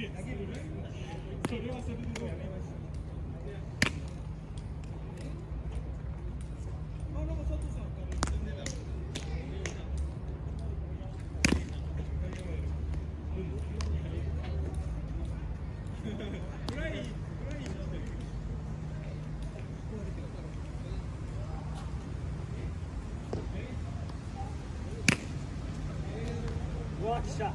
うわ、来た。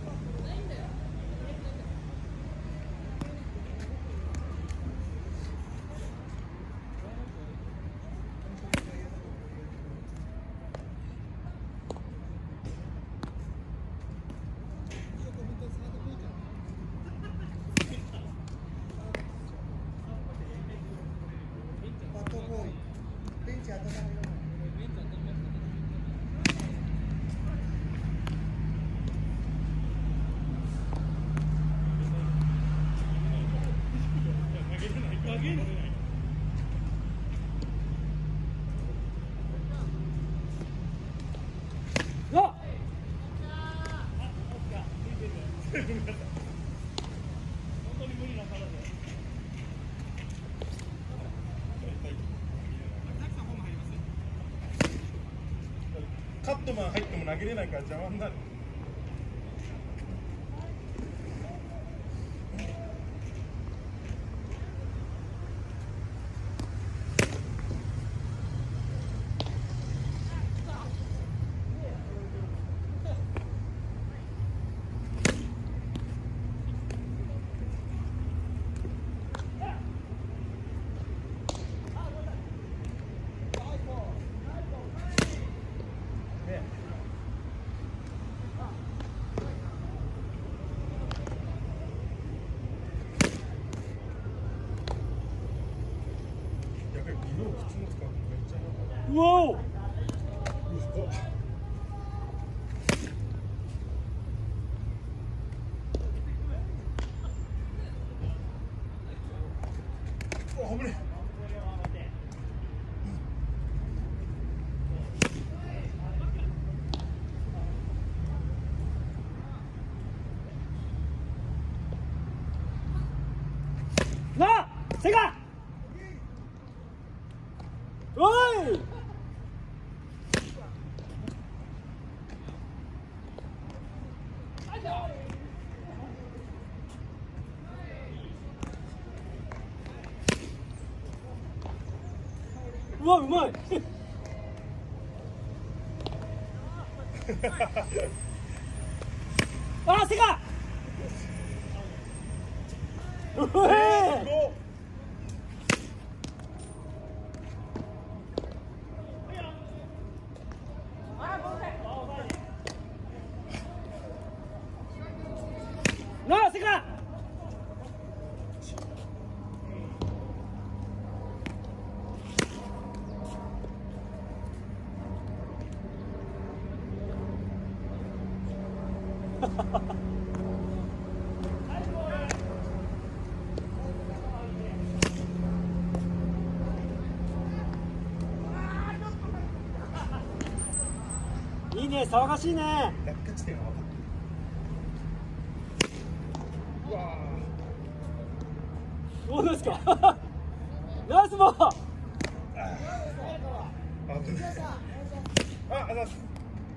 カットマン入っても投げれないから邪魔になる。 うわお。 危ねえ。 なあ、セガ。おい。うわ、うまい。あ、セガ。うえ。なあ、セガ。いいね、騒がしいね。 落下地点は分かってる。うわどうですか。ナイスボール。 あ、危ない。あ、あざす。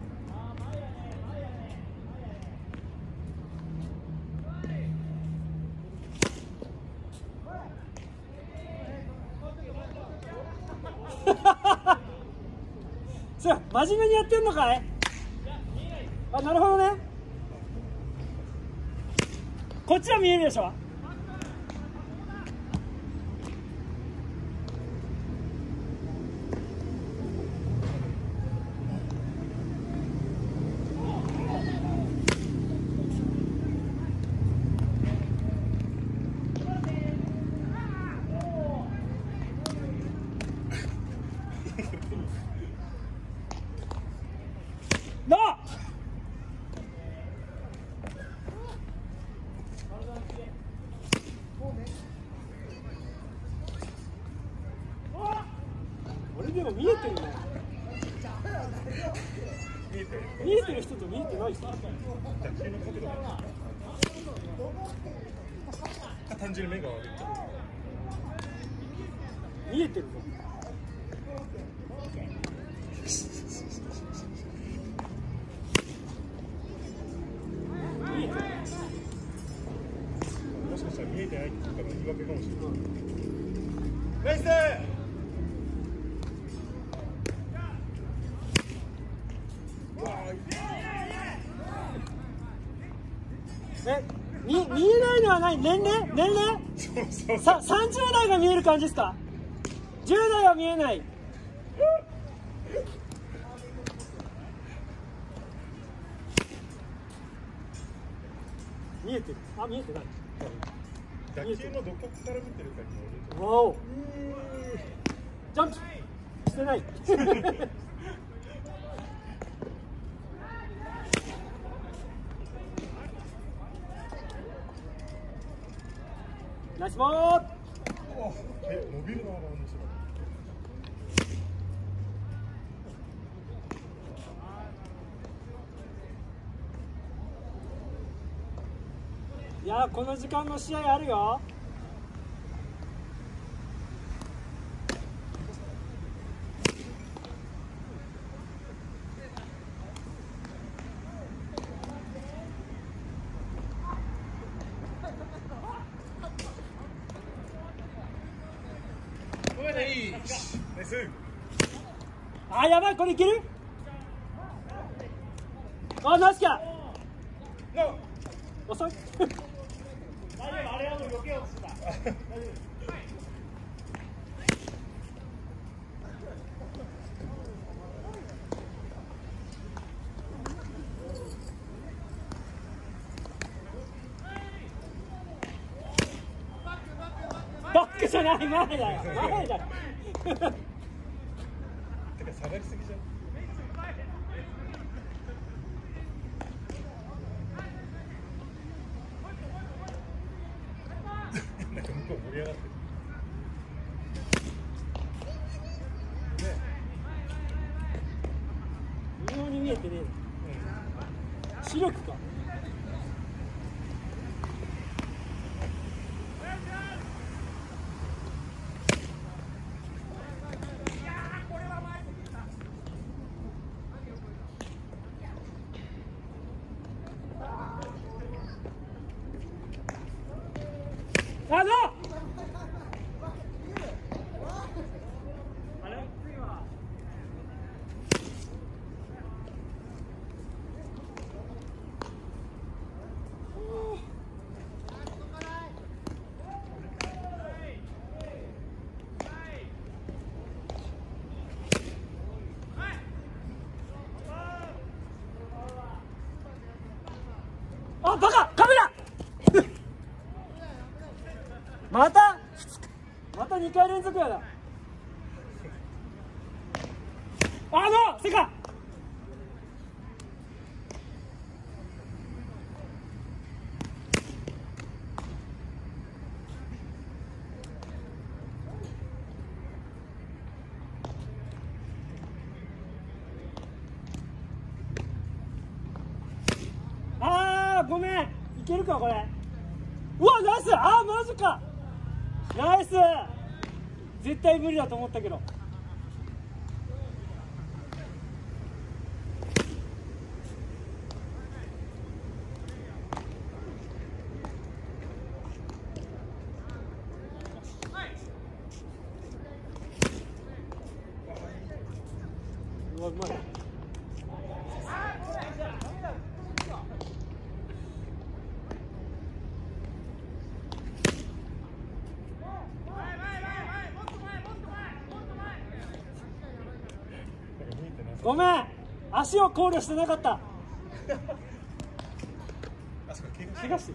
それ真面目にやってんのかい。あ、なるほどね。こっちは見えるでしょ。なあ。俺でも見えてるね。見えてる人と見えてない人。 打球の角度が。 単純に目が悪い。 見えてるぞ。見えてる。 もしかしたら見えてないって言ったら言い訳かもしれない。ナイス。 見えないのは何？年齢さ、30代が見える感じですか？10代は見えない。見えてる。あ、見えてない。 打球のどこから見てるかにもよる。 わお。ジャンプしてない。ナイスボール。 伸びるな、バウンドする。 いやー、この時間の試合あるよ。 ナイス。 あ、やばい、これいける？あ、ナイスキャー。遅い。あれはもう余計落ちた。バックじゃない、前だよ、前だよ。 てか下がりすぎじゃん。なんか向こう盛り上がってる。 微妙に見えてねえ。視力か。あのあ、バカカメラまた2回連続やだ。セカごめん、いけるかこれ。うわ、ナイス。マジか、ナイス。絶対無理だと思ったけど。うわ、うまい。ごめん、足を考慮してなかった。怪我してる。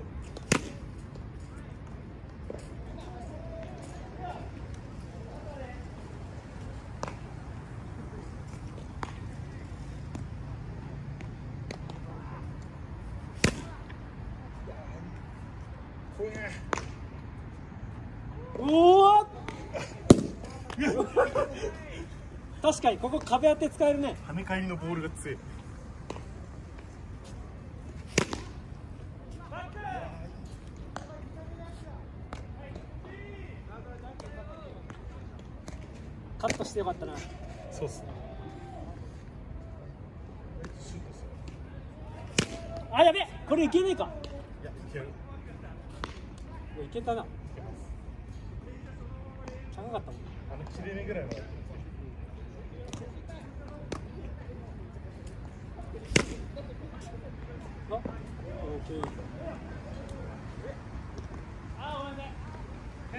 おお確かにここ壁当て使えるね。 跳ね返りのボールが強い。 カットしてよかったな。 そうっすね。 あ、やべえ、これいけねえか。 いや、いける。 いや、いけたな。高かったもん。 切れ目ぐらいまで。 あ、オッケー。あ、ごめんなさい。はい。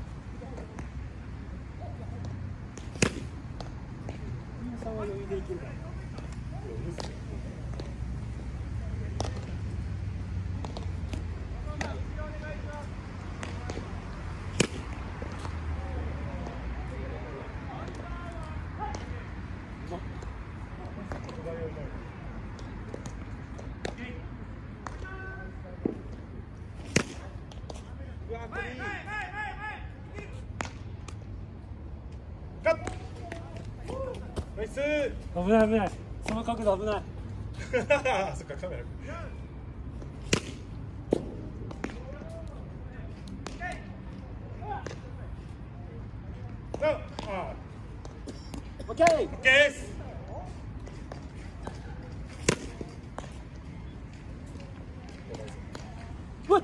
皆さんは余裕でいけるから。 カット。ナイス。 危ない危ない。その角度危ない。 そっか、カメラ。 オッケー。 オッケーです。 うっ。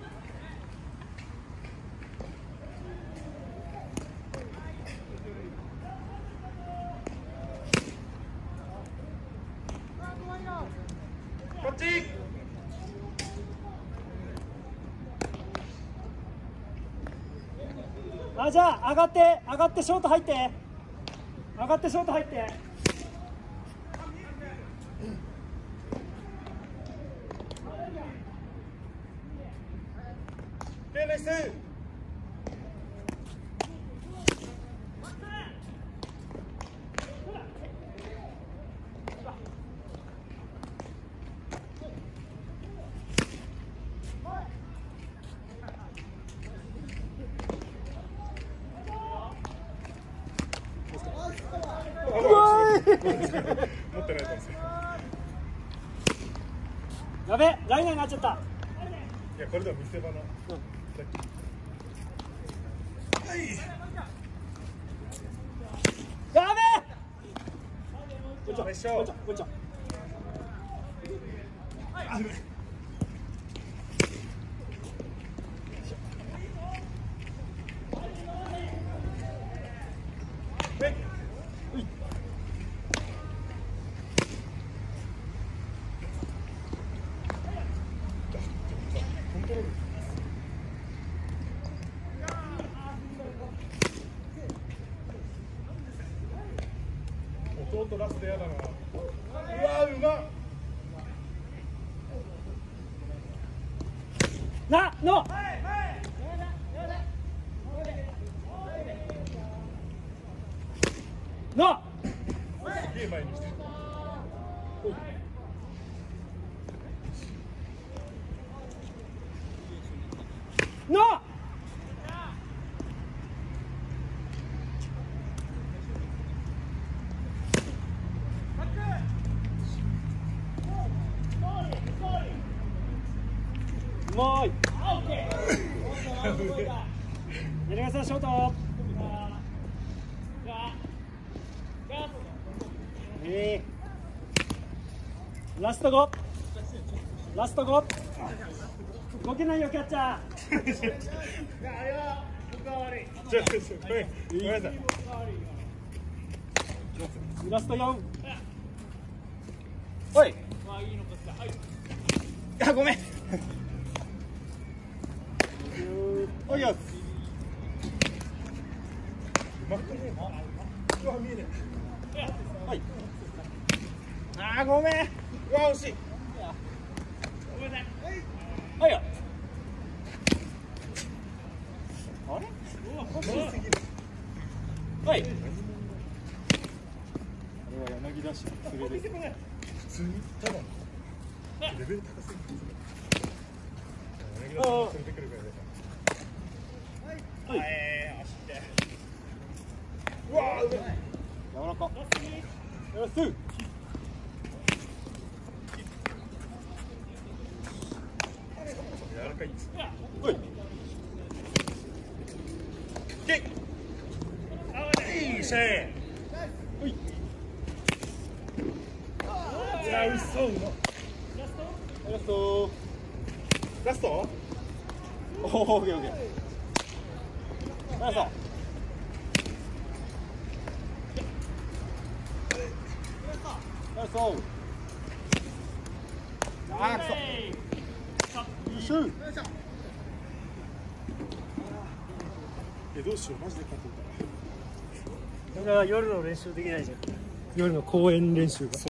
こっち。 あ、じゃあ上がってショート入って。上がってショート入って。 ナイス。持ってないと思うんですよ。 やべ、ライナーになっちゃった。 いや、これでも見せ場な。はい。 やべえ。こんちゃん、 ナイスショット。 こんちゃん。 弟ラストやだな。うわー、うまっ。 な、の。の。 すげえ前に来てる。 の。もうい。柳川さんショート。ラスト5。ラスト5。動けないよキャッチャー。 ごめんなさい。 ラスト4。おい。 あ、ごめん。おいよ。うわ、見えねえ。はい。あー、ごめん。うわ、惜しい。 ごめんなさい。はいよ。あれ？はい。あれは柳田市の連れです。 普通にただレベル高すぎて。柳田さんが連れてくるからね。 はい。 うわー、うまい。 柔らか。よし。 柔らかいんです。 おい。 ケイ。よし。 しゃい。ほい。いや、美味しそう。ラスト。ラスト。おお、オッケーオッケー。ラスト。ラスト。あー、くそ。よいしょ。どうしよう、マジで勝ってるから。 だから夜の練習できないじゃん。夜の公園練習が。